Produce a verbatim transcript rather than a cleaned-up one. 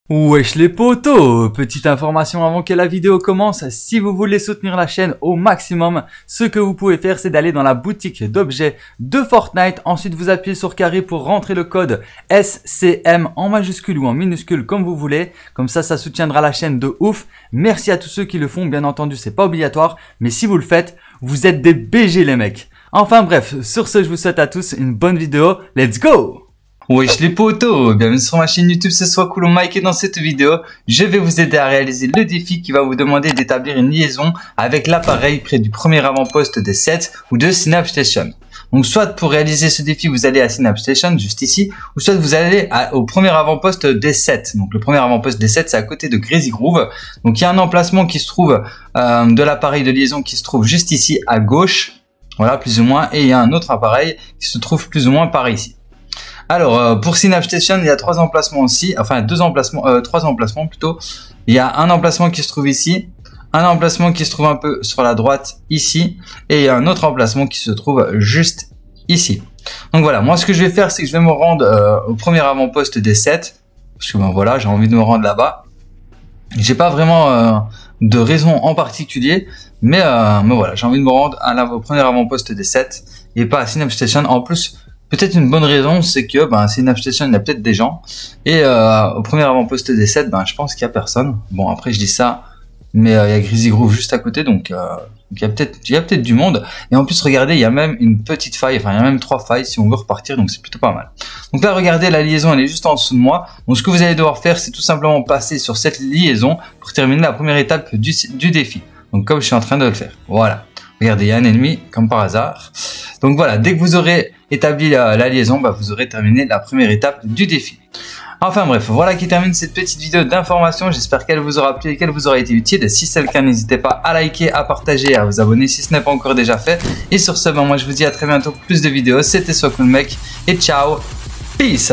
Wesh les potos, petite information avant que la vidéo commence, si vous voulez soutenir la chaîne au maximum, ce que vous pouvez faire c'est d'aller dans la boutique d'objets de Fortnite, ensuite vous appuyez sur carré pour rentrer le code S C M en majuscule ou en minuscule comme vous voulez, comme ça ça soutiendra la chaîne de ouf. Merci à tous ceux qui le font, bien entendu c'est pas obligatoire, mais si vous le faites, vous êtes des B G les mecs. Enfin bref, sur ce je vous souhaite à tous une bonne vidéo, let's go! Wesh les potos, bienvenue sur ma chaîne YouTube, c'est soit cool Mike et dans cette vidéo, je vais vous aider à réaliser le défi qui va vous demander d'établir une liaison avec l'appareil près du premier avant-poste des sets ou de SnapStation. Donc soit pour réaliser ce défi vous allez à SnapStation juste ici, ou soit vous allez à, au premier avant-poste des sets. Donc le premier avant-poste des sets c'est à côté de Crazy Groove. Donc il y a un emplacement qui se trouve euh, de l'appareil de liaison qui se trouve juste ici à gauche, voilà plus ou moins, et il y a un autre appareil qui se trouve plus ou moins par ici. Alors euh, pour SnapStation il y a trois emplacements aussi, enfin deux emplacements, euh, trois emplacements plutôt. Il y a un emplacement qui se trouve ici, un emplacement qui se trouve un peu sur la droite ici, et il y a un autre emplacement qui se trouve juste ici. Donc voilà, moi ce que je vais faire c'est que je vais me rendre euh, au premier avant-poste des sets, parce que ben voilà j'ai envie de me rendre là-bas. J'ai pas vraiment euh, de raison en particulier, mais, euh, mais voilà j'ai envie de me rendre à la, au premier avant-poste des sets et pas à SnapStation. En plus peut-être une bonne raison, c'est que ben, SnapStation, il y a peut-être des gens. Et euh, au premier avant-poste des sets, ben, je pense qu'il n'y a personne. Bon, après, je dis ça, mais euh, il y a Crazy Groove juste à côté, donc euh, il y a peut-être il y a peut-être du monde. Et en plus, regardez, il y a même une petite faille, enfin, il y a même trois failles si on veut repartir, donc c'est plutôt pas mal. Donc là, regardez, la liaison, elle est juste en dessous de moi. Donc ce que vous allez devoir faire, c'est tout simplement passer sur cette liaison pour terminer la première étape du, du défi. Donc comme je suis en train de le faire. Voilà. Regardez, il y a un ennemi, comme par hasard. Donc voilà, dès que vous aurez établi la, la liaison, bah, vous aurez terminé la première étape du défi. Enfin bref, voilà qui termine cette petite vidéo d'information. J'espère qu'elle vous aura plu et qu'elle vous aura été utile. Si c'est le cas, n'hésitez pas à liker, à partager et à vous abonner si ce n'est pas encore déjà fait. Et sur ce, ben, moi je vous dis à très bientôt pour plus de vidéos. C'était soit cool mec et ciao, peace.